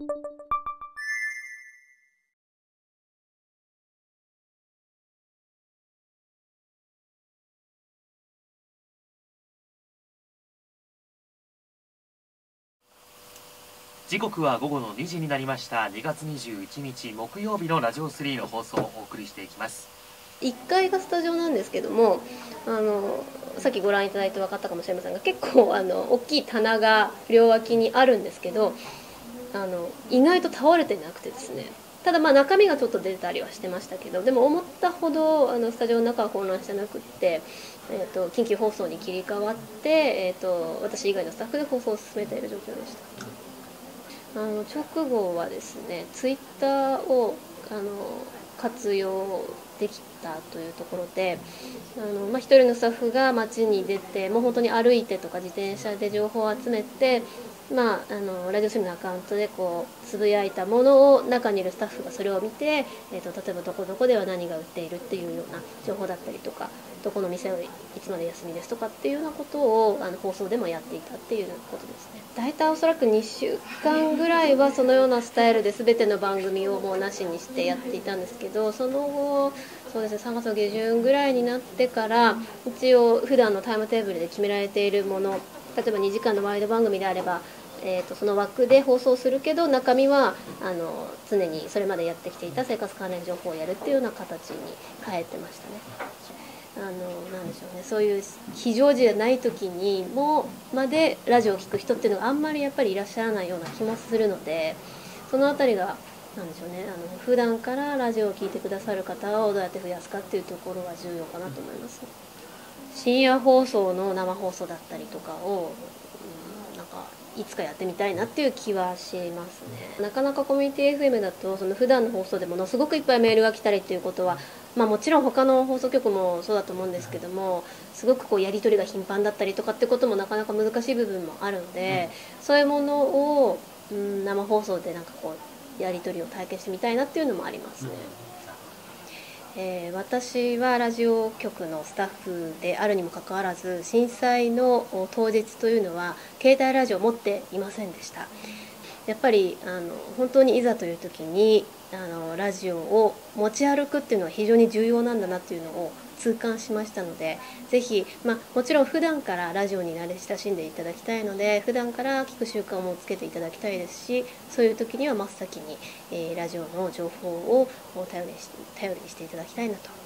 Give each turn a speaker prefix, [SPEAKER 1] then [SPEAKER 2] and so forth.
[SPEAKER 1] 時刻は午後の2時になりました。2月21日木曜日のラジオ3の放送をお送りしていきます。
[SPEAKER 2] 1階がスタジオなんですけども、さっきご覧いただいて分かったかもしれませんが、結構大きい棚が両脇にあるんですけど、意外と倒れてなくてですね、ただまあ中身がちょっと出たりはしてましたけど、でも思ったほどスタジオの中は混乱してなくって、緊急放送に切り替わって、私以外のスタッフで放送を進めている状況でした。直後はですね、ツイッターを活用できたというところで、一人のスタッフが街に出て、もう本当に歩いてとか自転車で情報を集めて、ラジオスリムのアカウントでこうつぶやいたものを中にいるスタッフがそれを見て、例えばどこどこでは何が売っているっていうような情報だったりとか、どこの店はいつまで休みですとかっていうようなことを放送でもやっていたっていうことですね。大体おそらく2週間ぐらいはそのようなスタイルで全ての番組をもうなしにしてやっていたんですけど、その後そうですね、3月の下旬ぐらいになってから一応普段のタイムテーブルで決められているもの、例えば2時間のワイド番組であれば、その枠で放送するけど中身は常にそれまでやってきていた生活関連情報をやるっていうような形に変えてましたね。なんでしょうね、そういう非常時じゃない時にもまでラジオを聞く人っていうのがあんまりやっぱりいらっしゃらないような気もするので、そのあたりがなんでしょうね、普段からラジオを聞いてくださる方をどうやって増やすかっていうところが重要かなと思います。深夜放送の生放送だったりとかを、なんかいつかやってみたいなっていう気はしますね。なかなかコミュニティ FM だとその普段の放送でものすごくいっぱいメールが来たりっていうことは、もちろん他の放送局もそうだと思うんですけども、すごくこうやり取りが頻繁だったりとかってこともなかなか難しい部分もあるので、そういうものを、生放送でなんかこうやり取りを体験してみたいなっていうのもありますね。私はラジオ局のスタッフであるにもかかわらず、震災の当日というのは携帯ラジオを持っていませんでした。やっぱり本当にいざという時にラジオを持ち歩くっていうのは非常に重要なんだなっていうのを痛感しましたので、ぜひ、もちろん普段からラジオに慣れ親しんでいただきたいので、普段から聞く習慣もつけていただきたいですし、そういう時には真っ先に、ラジオの情報を頼りにしていただきたいなと